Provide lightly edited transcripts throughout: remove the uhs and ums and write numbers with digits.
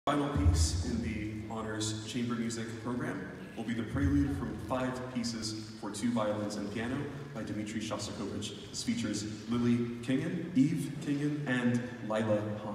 Final piece in the Honors Chamber Music program will be the Prelude from 5 pieces for 2 violins and piano by Dmitri Shostakovich. This features Lily Kingen, Eve Kingen, and Lilah Noel.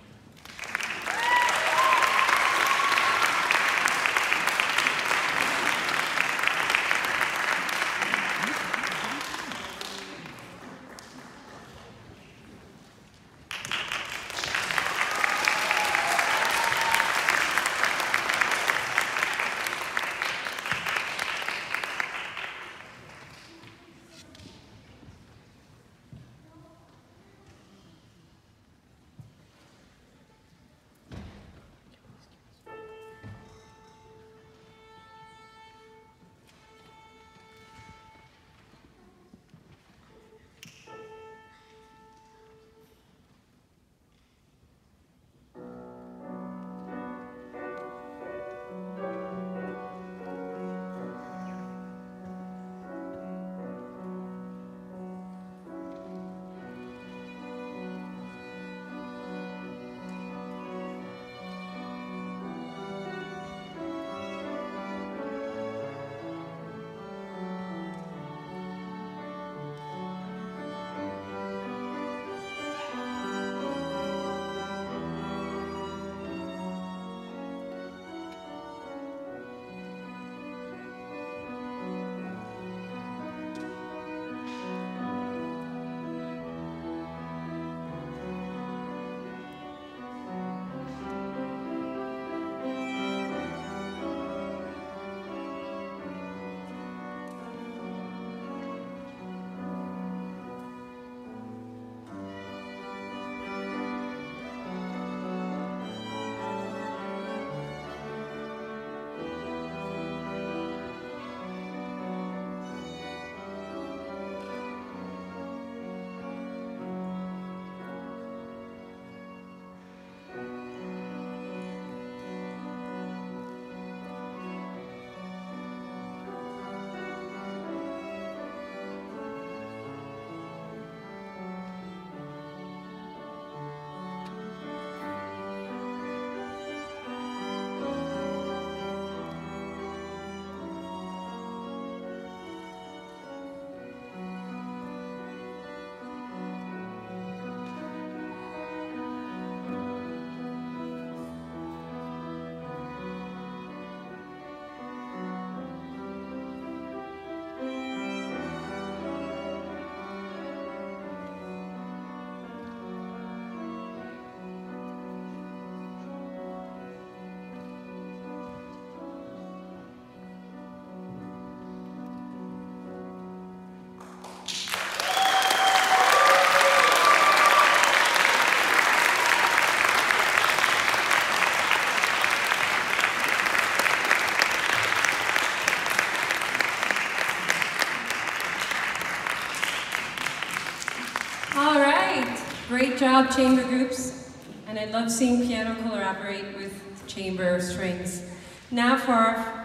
Great job, chamber groups, and I love seeing piano collaborate with chamber strings. Now for our